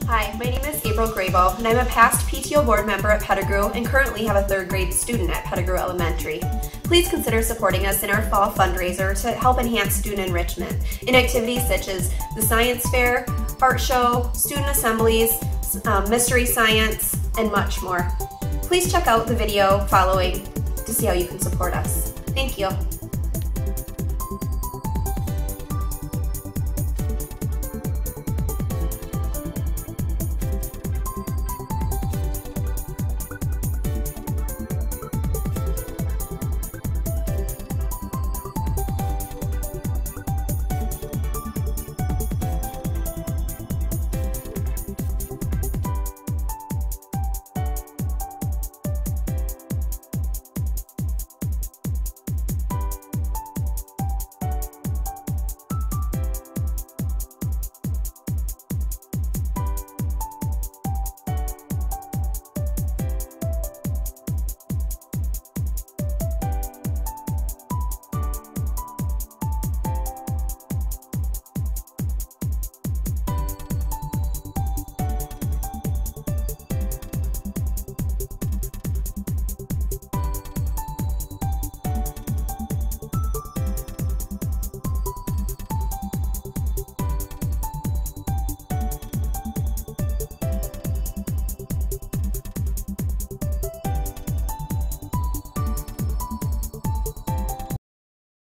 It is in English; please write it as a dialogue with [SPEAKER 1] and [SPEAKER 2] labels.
[SPEAKER 1] Hi, my name is April Grabo, and I'm a past PTO board member at Pettigrew and currently have a 3rd grade student at Pettigrew Elementary. Please consider supporting us in our fall fundraiser to help enhance student enrichment in activities such as the science fair, art show, student assemblies, mystery science, and much more. Please check out the video following to see how you can support us. Thank you.